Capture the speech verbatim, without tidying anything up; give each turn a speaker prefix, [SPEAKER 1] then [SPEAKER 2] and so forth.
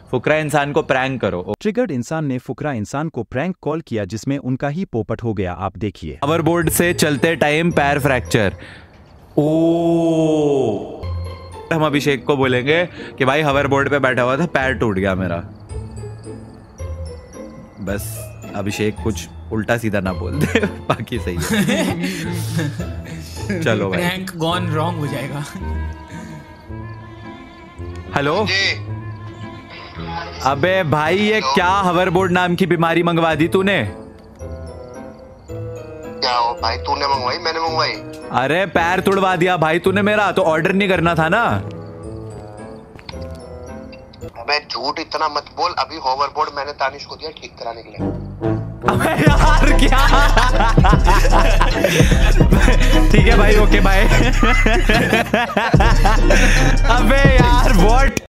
[SPEAKER 1] फुकरा इंसान को प्रैंक करो।
[SPEAKER 2] ट्रिगर्ड इंसान ने फुकरा इंसान को प्रैंक कॉल किया जिसमें उनका ही पोपट हो गया। आप देखिए।
[SPEAKER 1] हॉवरबोर्ड से चलते टाइम पैर फ्रैक्चर। ओ हम अभिषेक को बोलेंगे कि भाई हॉवरबोर्ड पे बैठा हुआ था, पैर टूट गया मेरा। बस अभिषेक कुछ उल्टा सीधा ना बोल दे, बाकी सही है। चलो भाई,
[SPEAKER 3] प्रैंक गॉन रॉन्ग हो जाएगा।
[SPEAKER 1] हेलो, अबे भाई ये क्या हॉवरबोर्ड नाम की बीमारी मंगवा दी तूने?
[SPEAKER 4] क्या हो भाई, तूने मंगवाई मैंने मंगवाई?
[SPEAKER 1] अरे पैर तुड़वा दिया भाई तूने मेरा, तो ऑर्डर नहीं करना था ना?
[SPEAKER 4] अबे झूठ इतना मत बोल, अभी हॉवरबोर्ड मैंने तानिश को दिया ठीक कराने के लिए।
[SPEAKER 1] अबे यार क्या? ठीक है भाई, ओके बाय। अबे यार व्हाट?